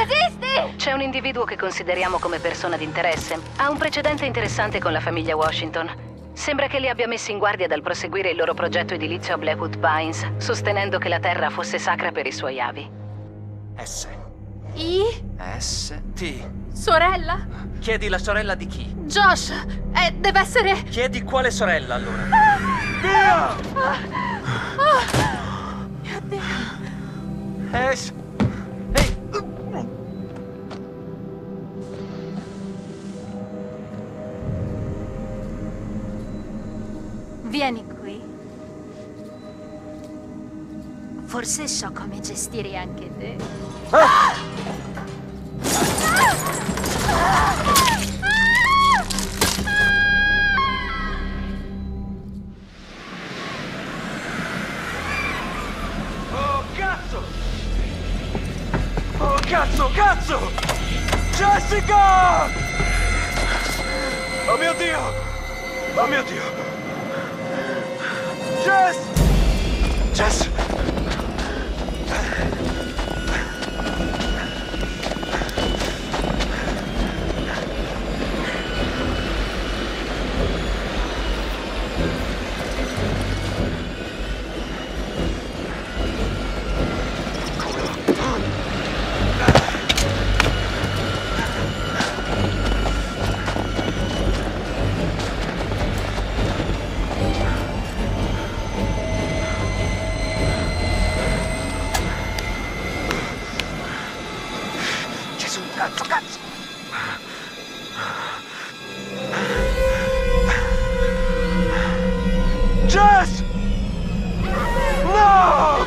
esisti! C'è un individuo che consideriamo come persona d'interesse. Ha un precedente interessante con la famiglia Washington. Sembra che li abbia messi in guardia dal proseguire il loro progetto edilizio a Blackwood Pines, sostenendo che la terra fosse sacra per i suoi avi. S. I? S. T. Sorella? Chiedi la sorella di chi? Josh! Deve essere... Chiedi quale sorella, allora. Via! Mio Dio. S. Ehi! Vieni qui. Forse so come gestire anche te. Oh, cazzo! Oh, cazzo, cazzo! Jessica! Oh mio Dio! Oh mio Dio! Jess! Jess! Cazzo, cazzo! Jess! No!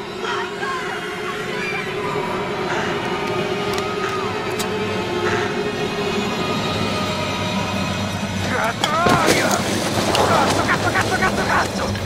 Cazzo, cazzo, cazzo, cazzo, cazzo!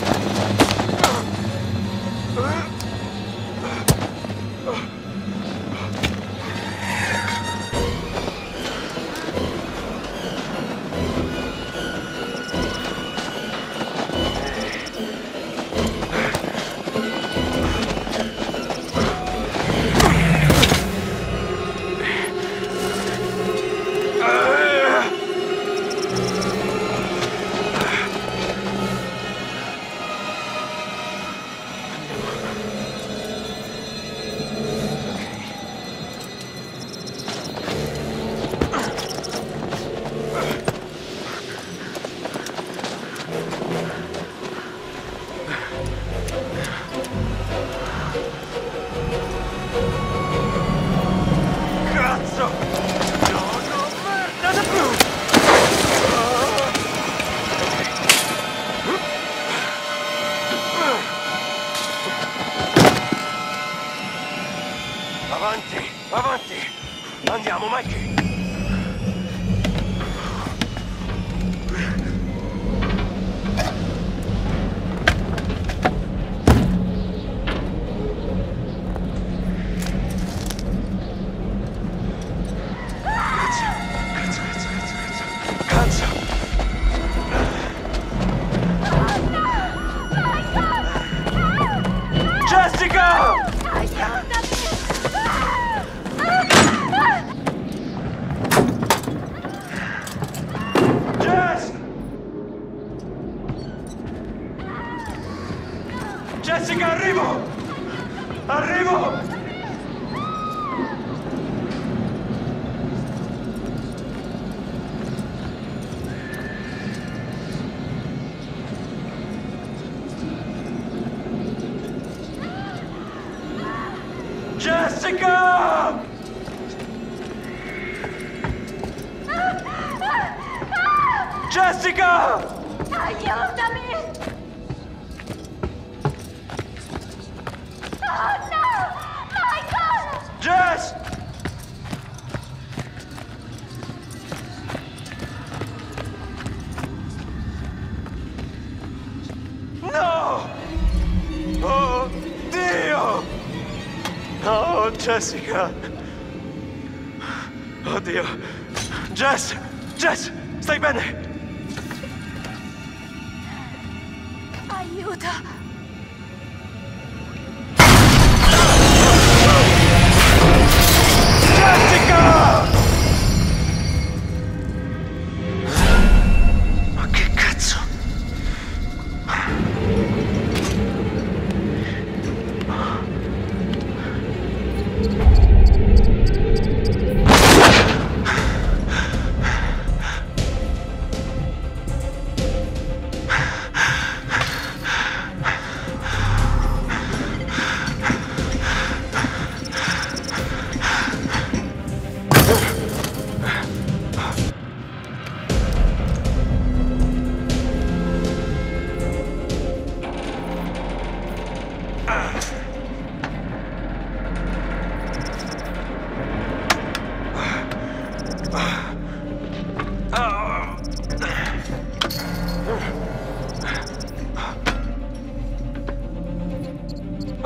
Avanti, avanti! Andiamo, Mikey! Jessica, arrivo! Arrivo! Jessica! Jessica! Aiutami! Oh no! Michael! Jess! No! Oh, Dio! Oh, Jessica! Oddio! Jess! Jess! Stai bene? Aiuto!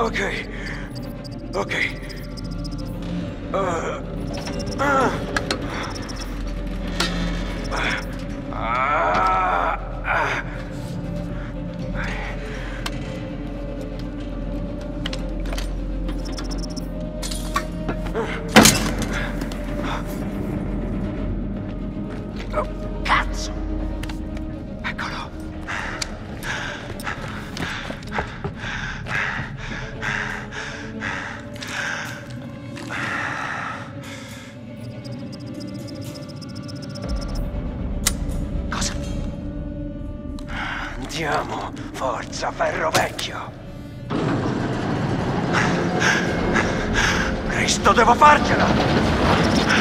Ok. Ok. Oh, cazzo! Eccolo! Cosa? Andiamo! Forza, ferro vecchio! Cristo, devo farcela!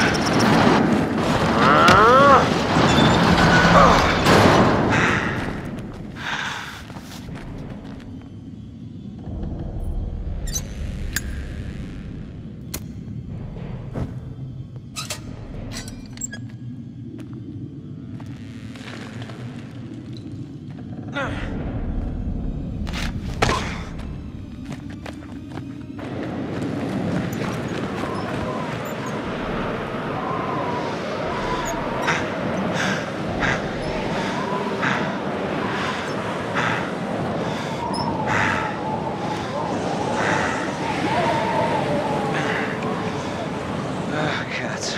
Cazzo.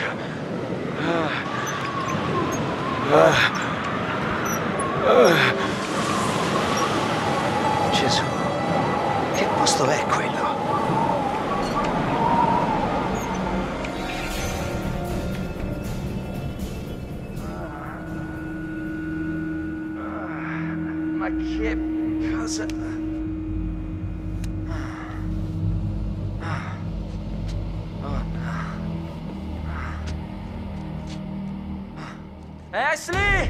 Gesù, che posto è quello? Ma che cosa? Ashley!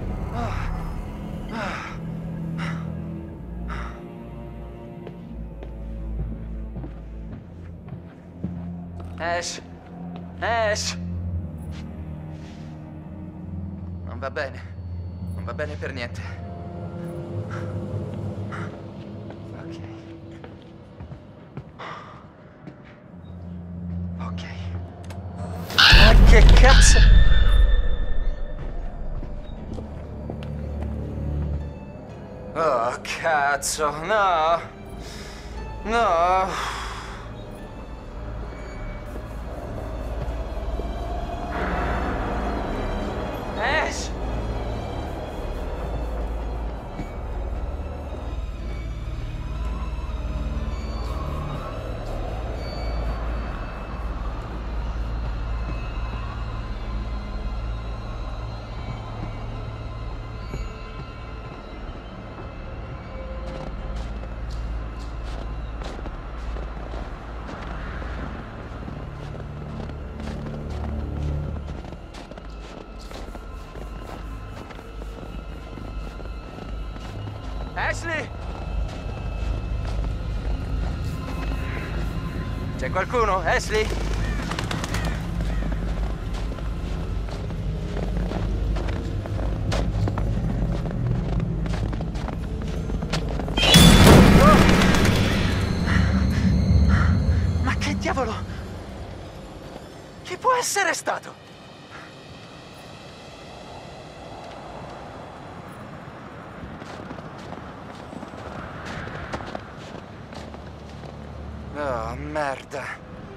Ash! Ash! Non va bene. Non va bene per niente. Ok. Ok. Ma che cazzo? Oh, cazzo, no! No! Ash! Ashley! C'è qualcuno? Ashley? Ma che diavolo? Chi può essere stato? Oh, merda.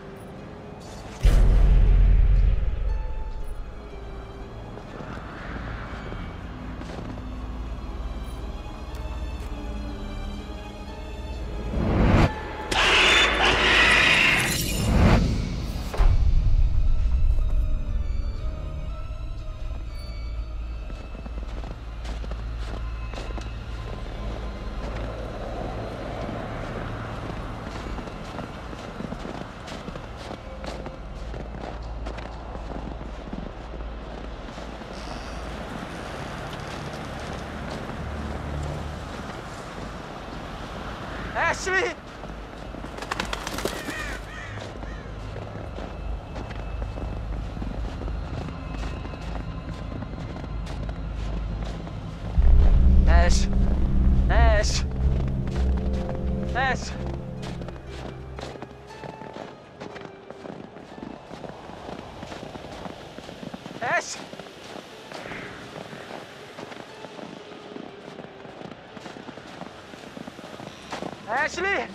Ashley! Ash! Ash! Ash! Ashley!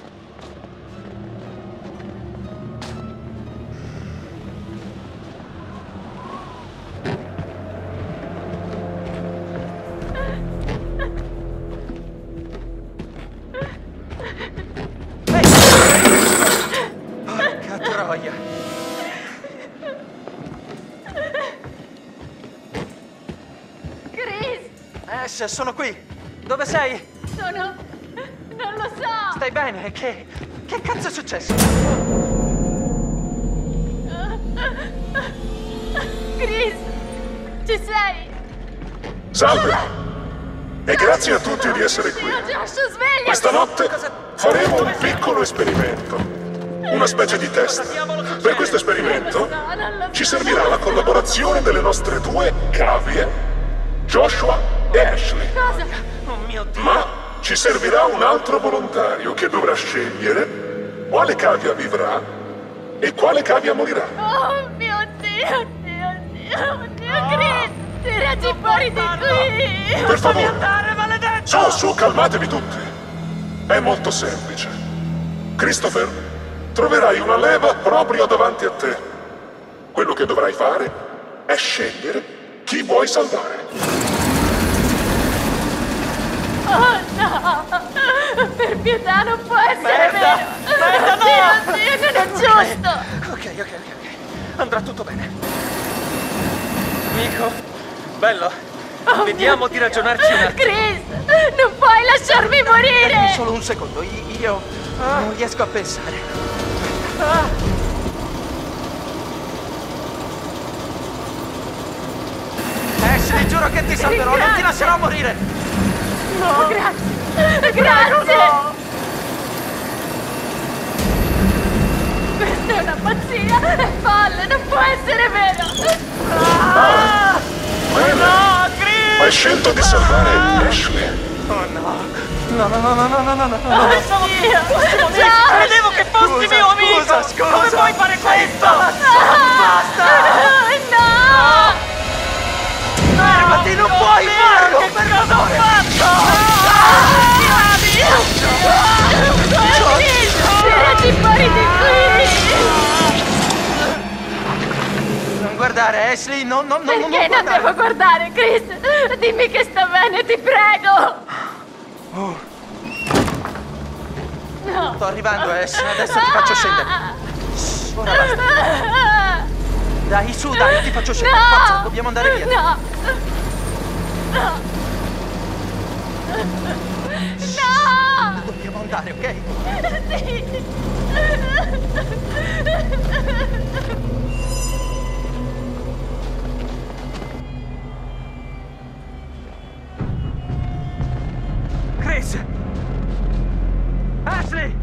Porca troia! Chris, Ash, sono qui! Dove sei? sono... non lo so! Stai bene? Che cazzo è successo? Chris, ci sei? Salve! E grazie a tutti di essere qui. Io Josh, sveglia! Questa notte faremo un piccolo esperimento. Una specie di test. Per questo esperimento ci servirà la collaborazione delle nostre due cavie, Joshua e Ashley. Cosa? Oh mio Dio! Ma ci servirà un altro volontario che dovrà scegliere quale cavia vivrà e quale cavia morirà. Oh mio Dio, Chris! Tiraci fuori di qui! Per favore, Andare, maledetto! su, calmatevi tutti. È molto semplice. Christopher, troverai una leva proprio davanti a te. Quello che dovrai fare è scegliere chi vuoi salvare. Oh no! Per pietà non può essere Merda! vero! Merda, no! Dio, non è giusto! Ok. Andrà tutto bene. Amico, bello. Vediamo di ragionarci un attimo. Chris! Non puoi lasciarmi morire! Solo un secondo, io non riesco a pensare. Ashley, giuro che ti salverò, non ti lascerò morire. No! Grazie! Grazie! Questa è una pazzia! È folle! Non può essere vero! Bene, hai scelto di salvare Ashley. Oh no. No. Oh Dio! Credevo che fossi mio amico. Scusa. Come puoi fare questo? Basta! No! Fermati, non puoi farlo. Per favore. Tirati fuori di qui! Non guardare, Ashley, non Perché non guardare. devo guardare, Chris? Dimmi che sta bene, ti prego! No! Sto arrivando, Ash. Adesso ti faccio scendere. Ora basta. Dai, su, dai, ti faccio scendere. No! Forza, dobbiamo andare via. No! No! Dobbiamo andare, ok? Sì! Chris! Ashley!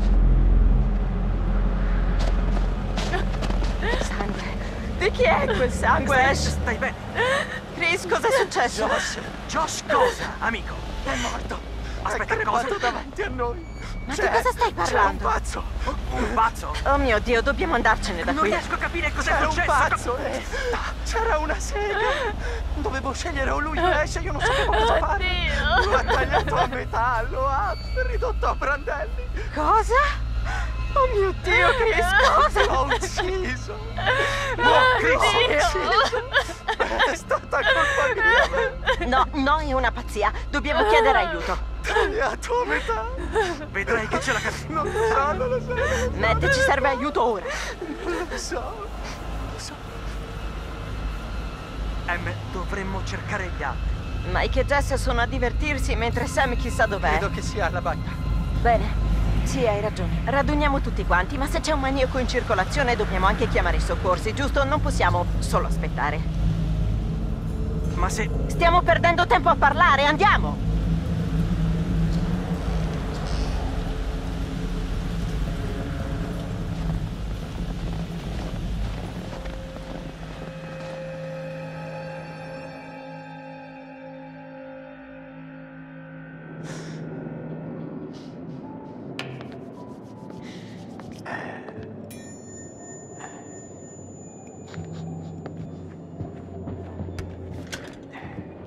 Sangue. Di chi è quel sangue, Ash? Stai bene? Chris, cosa è successo? Josh cosa? Amico, è morto. Aspetta, cosa? Davanti a noi. Ma di cosa stai parlando? C'è un pazzo. Un pazzo? Oh mio Dio, dobbiamo andarcene da Non qui. riesco a capire cos'è C'era un successo. pazzo, C'era una sega. Dovevo scegliere o lui o Ash e io non sapevo cosa fare. Oddio! Lo ha tagliato a metà, lo ha ridotto a brandelli. Cosa? Oh mio Dio, Chris, cosa? L'ho ucciso. Oddio! È stata colpa mia. No, no, è una pazzia. Dobbiamo chiedere aiuto. Tagliato a metà. Vedrai che ce la capiamo. Non lo so. Matt, ci serve aiuto ora. Non lo so. Dovremmo cercare gli altri. Mike e Jess sono a divertirsi mentre Sam chissà dov'è. Credo che sia alla bagna. Bene. Sì, hai ragione. Raduniamo tutti quanti, ma se c'è un maniaco in circolazione dobbiamo anche chiamare i soccorsi, giusto? Non possiamo solo aspettare. Ma se... Stiamo perdendo tempo a parlare, andiamo!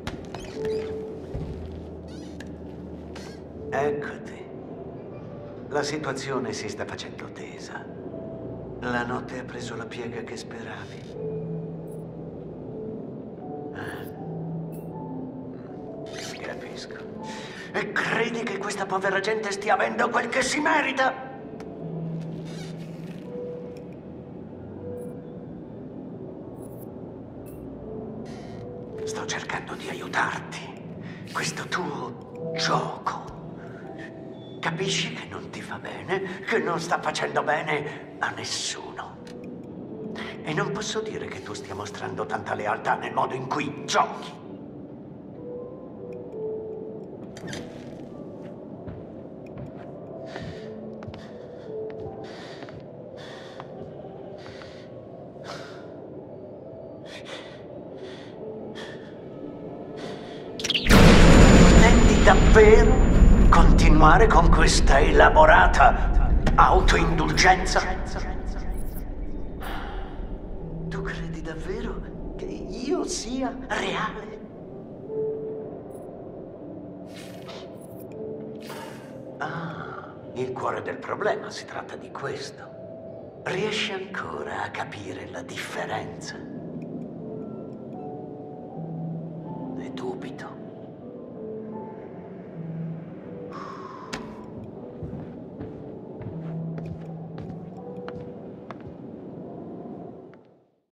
Eccoti. La situazione si sta facendo tesa. La notte ha preso la piega che speravi. Capisco. E credi che questa povera gente stia avendo quel che si merita? Sto cercando di aiutarti. Questo tuo gioco. Capisci che non ti fa bene, che non sta facendo bene a nessuno. E non posso dire che tu stia mostrando tanta lealtà nel modo in cui giochi. Intendi davvero continuare con questa elaborata autoindulgenza? Tu credi davvero che io sia reale? Ah, il cuore del problema si tratta di questo. Riesci ancora a capire la differenza? Ne dubito.